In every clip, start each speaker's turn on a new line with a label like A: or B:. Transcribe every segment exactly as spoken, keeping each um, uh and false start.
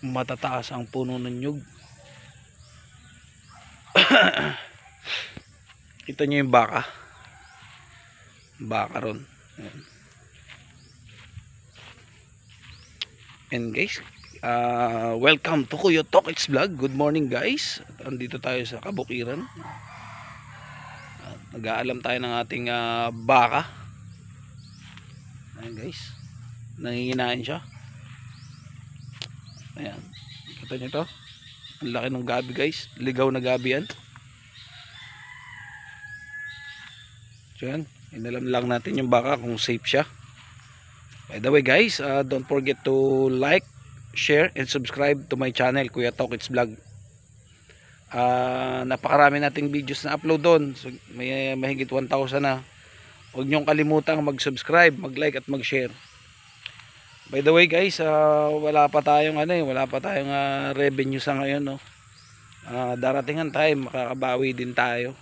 A: matataas ang puno ng nyug. Kita nyo yung baka baka ron. Ayan. And guys, uh, welcome to Kuya Tokits Vlog. Good morning guys. Andito tayo sa Kabukiran. uh, Nag-aalam tayo ng ating uh, baka. Ayan guys, nanginginain siya. Ayan, kita nyo to, ang laki ng gabi guys, ligaw na gabi yan. So yan, inalam lang natin yung baka kung safe siya. By the way guys, uh, don't forget to like, share, and subscribe to my channel, Kuya Tokits Vlog. uh, Napakarami nating videos na upload doon. So, may mahigit one thousand na. Huwag nyong kalimutang mag-subscribe, mag-like at mag-share. By the way guys, uh, wala pa tayong ano eh, wala pa tayong uh, revenue sa ngayon, no. Uh, darating ang time, makakabawi din tayo.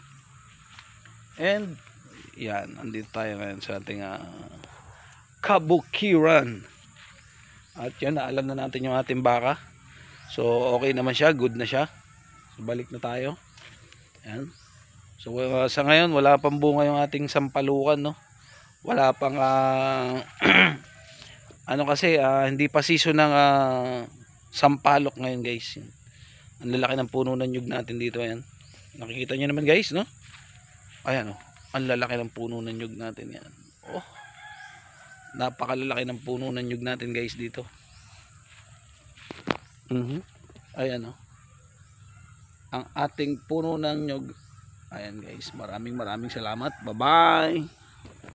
A: And yan, andito tayo ngayon sa ating uh, Kabukiran. At yan, alam na natin yung ating baka. So okay naman siya, good na siya. So balik na tayo. Yan. So uh, sa ngayon, wala pang bunga yung ating sampalukan, no. Wala pang uh, ano kasi, uh, hindi pa season ng uh, sampalok ngayon guys. Ang lalaki ng puno ng nyug natin dito. Ayan, nakikita nyo naman guys, no? Ayan, oh, ang lalaki ng puno ng nyug natin yan. Oh, napakalalaki ng puno ng nyug natin guys dito. uh-huh. Ayan, oh, ang ating puno ng nyug. Ayan guys, maraming maraming salamat. Bye bye.